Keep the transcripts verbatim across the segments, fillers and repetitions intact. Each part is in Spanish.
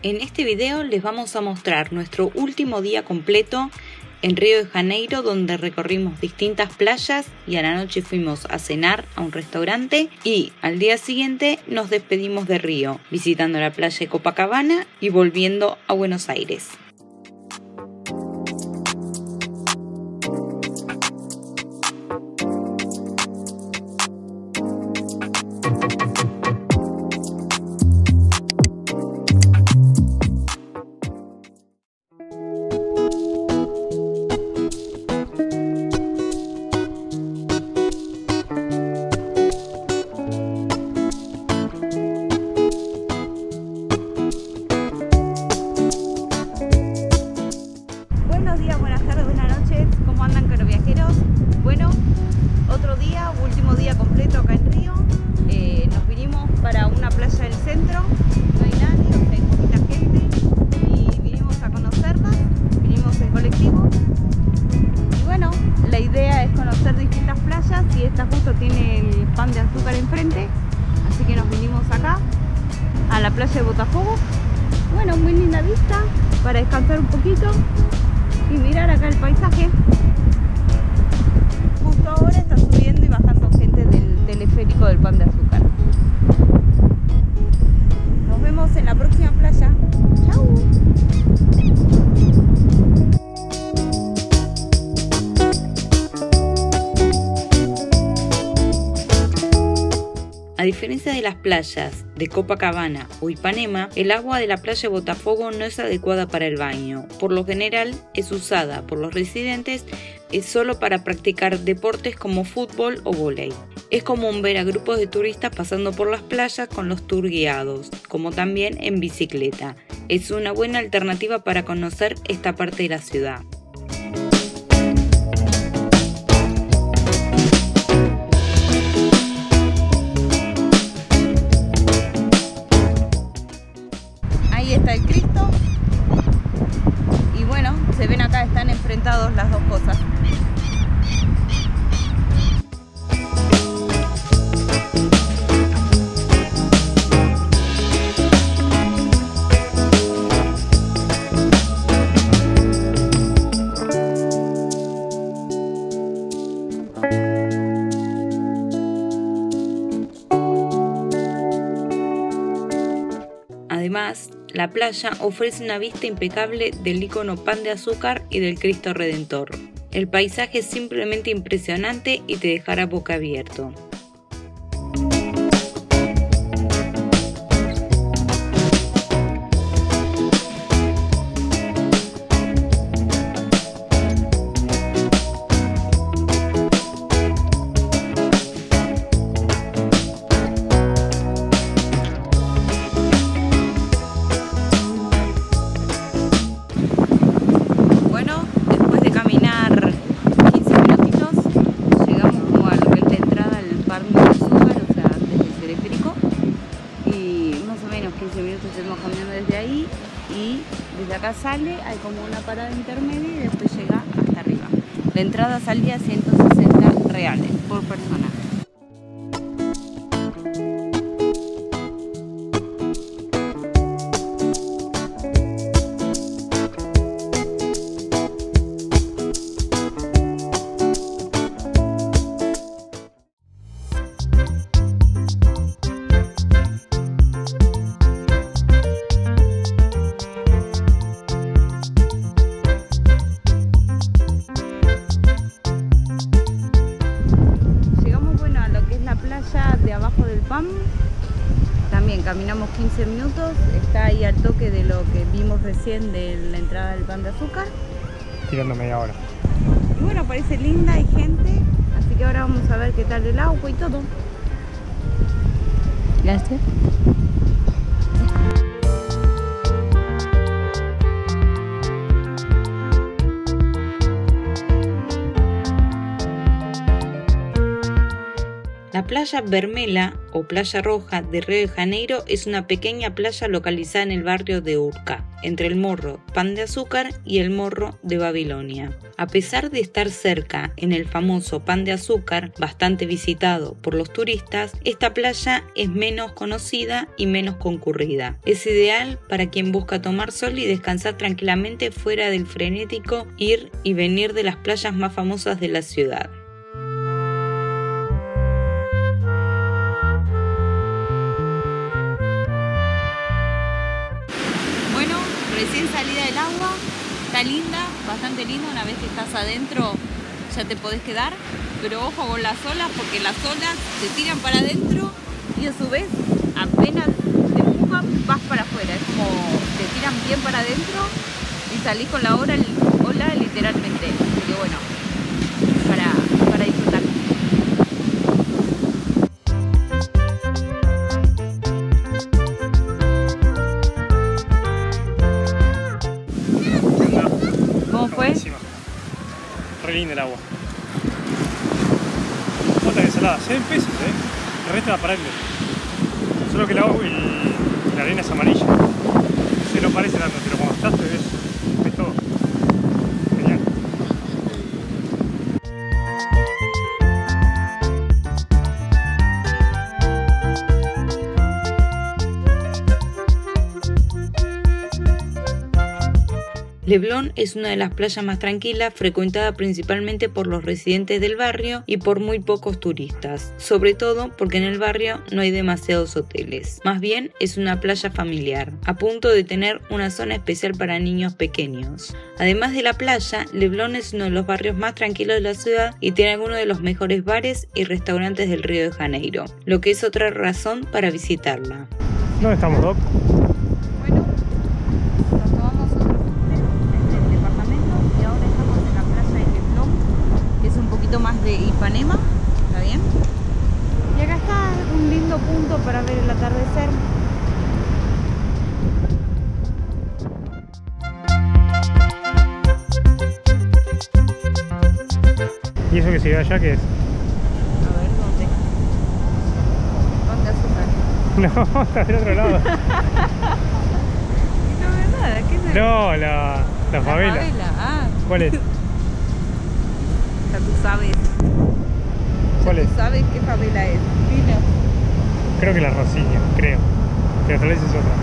En este video les vamos a mostrar nuestro último día completo en Río de Janeiro, donde recorrimos distintas playas y a la noche fuimos a cenar a un restaurante y al día siguiente nos despedimos de Río, visitando la playa de Copacabana y volviendo a Buenos Aires. Buenos días, buenas tardes, buenas noches, ¿cómo andan con los viajeros? Bueno, otro día, último día completo acá en Río. Eh, nos vinimos para una playa del centro, no hay nadie, o sea, hay poquita gente y vinimos a conocerlas, vinimos en colectivo. Y bueno, la idea es conocer distintas playas y esta justo tiene el Pan de Azúcar enfrente, así que nos vinimos acá a la playa de Botafogo. Bueno, muy linda vista para descansar un poquito y mirar acá el paisaje. Justo ahora está subiendo y bajando gente del teleférico del Pan de Azúcar. Nos vemos en la próxima playa. ¡Chau! A diferencia de las playas de Copacabana o Ipanema, el agua de la playa de Botafogo no es adecuada para el baño. Por lo general es usada por los residentes es solo para practicar deportes como fútbol o vóley. Es común ver a grupos de turistas pasando por las playas con los tours guiados, como también en bicicleta. Es una buena alternativa para conocer esta parte de la ciudad. Ahí está el Cristo y bueno, se ven acá, están enfrentados las dos cosas. Además, la playa ofrece una vista impecable del icono Pan de Azúcar y del Cristo Redentor. El paisaje es simplemente impresionante y te dejará boca abierto. quince minutos estuvimos caminando desde ahí y desde acá sale, hay como una parada intermedia y después llega hasta arriba. La entrada salía ciento sesenta reales por persona. De abajo del Pan, también caminamos quince minutos, está ahí al toque de lo que vimos recién de la entrada del Pan de Azúcar. Tirando media hora. Y bueno, parece linda, hay gente, así que ahora vamos a ver qué tal el agua y todo. Gracias. La playa Vermella o Playa Roja de Río de Janeiro es una pequeña playa localizada en el barrio de Urca, entre el Morro Pan de Azúcar y el Morro de Babilonia. A pesar de estar cerca en el famoso Pan de Azúcar, bastante visitado por los turistas, esta playa es menos conocida y menos concurrida. Es ideal para quien busca tomar sol y descansar tranquilamente fuera del frenético ir y venir de las playas más famosas de la ciudad. Recién salida del agua, está linda, bastante linda. Una vez que estás adentro ya te podés quedar, pero ojo con las olas porque las olas te tiran para adentro y a su vez apenas te empujan vas para afuera. Es como te tiran bien para adentro y salís con la ola, ola literalmente. Así que bueno, para, para disfrutar. Re linda el agua. Otra ensalada, seis pesos, eh. El resto es aparente. Solo que el agua y la arena es amarilla. Entonces no parece tanto, pero cuando estás te ves, ves todo. Genial. Leblon es una de las playas más tranquilas, frecuentada principalmente por los residentes del barrio y por muy pocos turistas, sobre todo porque en el barrio no hay demasiados hoteles. Más bien es una playa familiar, a punto de tener una zona especial para niños pequeños. Además de la playa, Leblon es uno de los barrios más tranquilos de la ciudad y tiene algunos de los mejores bares y restaurantes del Río de Janeiro, lo que es otra razón para visitarla. ¿Dónde estamos, Doc? Más de Ipanema, ¿está bien? Y acá está un lindo punto para ver el atardecer. ¿Y eso que se ve allá qué es? A ver, ¿dónde? ¿Dónde azúcar? No, está del otro lado. No ve nada, ¿qué es? No, la, la favela. La favela, ah. ¿Cuál es? Ya tú sabes. ¿Cuál es? ¿Tú sabes qué favela es? Dilo. Creo que la Rosiña, creo. Pero tal vez es otra.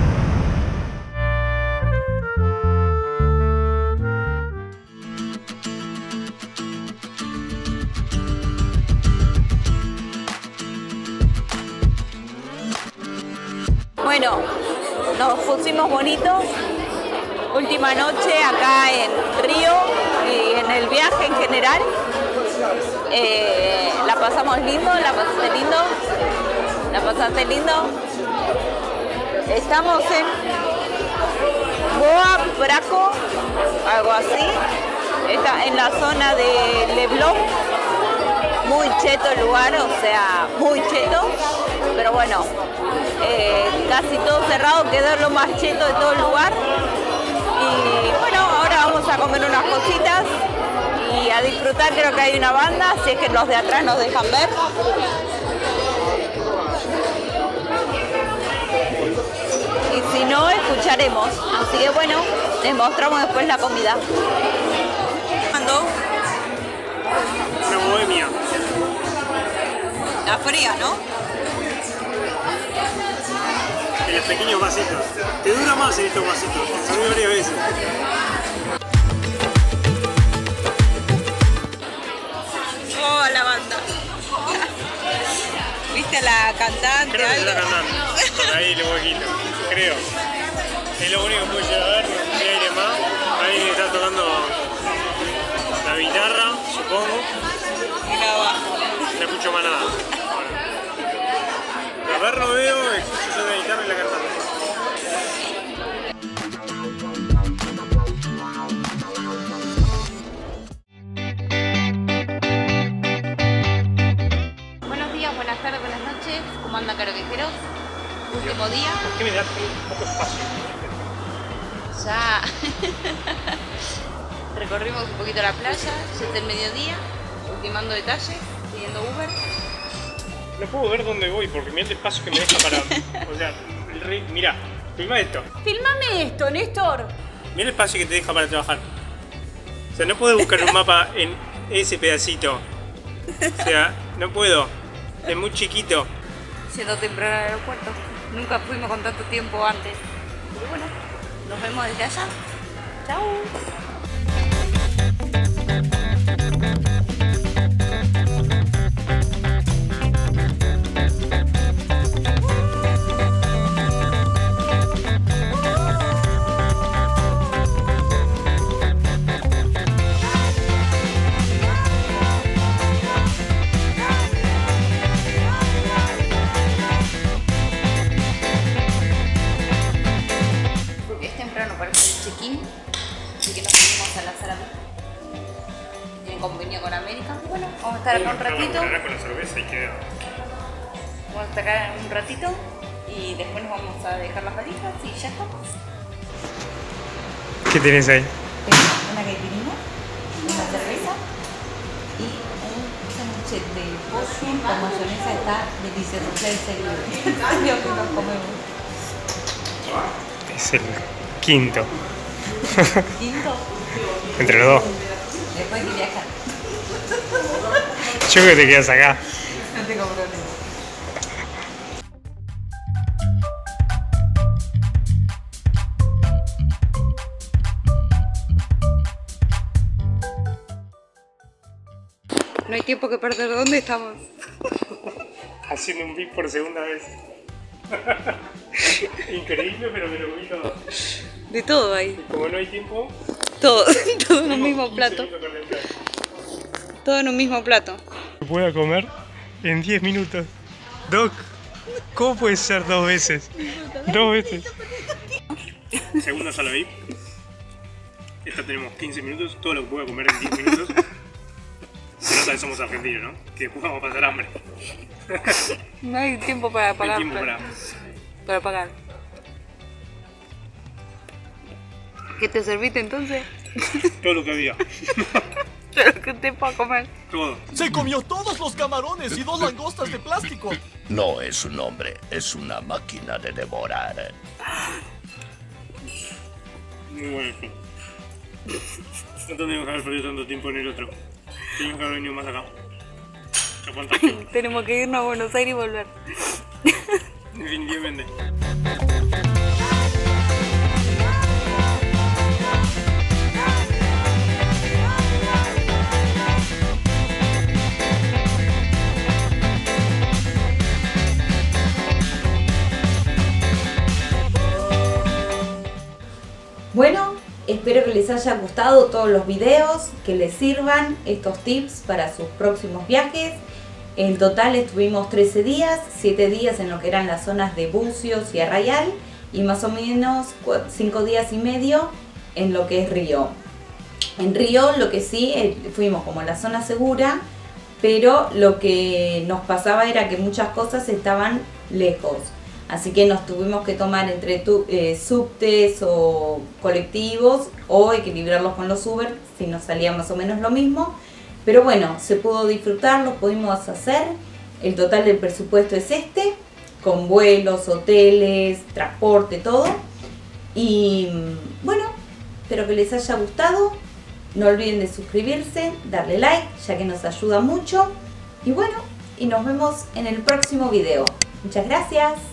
Bueno, nos pusimos bonitos. Última noche acá en Río y en el viaje en general. Eh, la pasamos lindo, la pasaste lindo, la pasaste lindo. Estamos en Boa Braco, algo así. Está en la zona de Leblon. Muy cheto el lugar, o sea, muy cheto. Pero bueno, eh, casi todo cerrado, quedó lo más cheto de todo el lugar. Y bueno, ahora vamos a comer unas cositas y a disfrutar. Creo que hay una banda, si es que los de atrás nos dejan ver. Y si no, escucharemos. Así que bueno, les mostramos después la comida. ¿Mandó? Una bohemia. La fría, ¿no? En los pequeños vasitos. Te dura más en estos vasitos. Te serví varias veces. Oh, la banda. ¿Viste a la cantante? Creo que está cantando. Por ahí el huequito. Creo. Es lo único que puedo llegar a ver. No hay aire más. Ahí está tocando la guitarra, supongo. Y la bajo. No escucho más nada. Ahora. Pero a ver no veo, escucho la guitarra y la cantante. Buenos días, buenas tardes, buenas noches. ¿Cómo andan, caroviajeros? Último día. ¿Por qué me das poco espacio? Ya recorrimos un poquito la playa, ya es el mediodía, ultimando detalles, siguiendo Uber. no puedo ver dónde voy porque mira el espacio que me deja para... O sea, el rey... Mirá, filma esto. Filmame esto, Néstor. Mira el espacio que te deja para trabajar. O sea, no puedo buscar un mapa en ese pedacito. O sea, no puedo. Es muy chiquito. Siendo temprano al aeropuerto. Nunca fuimos con tanto tiempo antes. Pero bueno, nos vemos desde allá. Chao. Así que nos vinimos a la sala en convenio con América. Bueno, vamos a estar acá un ratito. Con la cerveza y queda. Vamos a estar acá un ratito y después nos vamos a dejar las valijas y ya estamos. ¿Qué tenés ahí? Tengo una caipirinha, una cerveza y un sándwich de pollo con mayonesa. Está delicioso. Ya es el lo que nos comemos. Es el quinto. ¿Quinto? Entre los dos. Después hay que viajar. Yo creo que te quedas acá. No tengo problema. No hay tiempo que perder. ¿Dónde estamos? Haciendo un beat por segunda vez. Increíble, pero me lo vi todo. De todo ahí. Como no hay tiempo, todo, todo en un mismo plato. Todo en un mismo plato. Voy a comer en diez minutos. Doc, ¿cómo puede ser dos veces? Dos veces. Segunda ya lo vi. Esta tenemos quince minutos, todo lo que puedo comer en diez minutos. Se nota que somos argentinos, ¿no? Que después vamos a pasar hambre. No hay tiempo para pagar. No hay tiempo para... para pagar. ¿Qué te serviste entonces? Todo lo que había. Todo lo que te puedo comer. Todo. Se comió todos los camarones y dos langostas de plástico. No es un hombre, es una máquina de devorar. Muy bueno. No tenemos que haber perdido tanto tiempo en el otro. Tenemos que haber venido más acá. Tenemos que irnos a Buenos Aires y volver. Definitivamente. Bueno, espero que les haya gustado todos los videos, que les sirvan estos tips para sus próximos viajes. En total estuvimos trece días, siete días en lo que eran las zonas de Bucios y Arrayal y más o menos cinco días y medio en lo que es Río. En Río lo que sí, fuimos como la zona segura, pero lo que nos pasaba era que muchas cosas estaban lejos. Así que nos tuvimos que tomar entre tu, eh, subtes o colectivos o equilibrarlos con los Uber, si nos salía más o menos lo mismo. Pero bueno, se pudo disfrutar, lo pudimos hacer. El total del presupuesto es este, con vuelos, hoteles, transporte, todo. Y bueno, espero que les haya gustado. No olviden de suscribirse, darle like, ya que nos ayuda mucho. Y bueno, y nos vemos en el próximo video. Muchas gracias.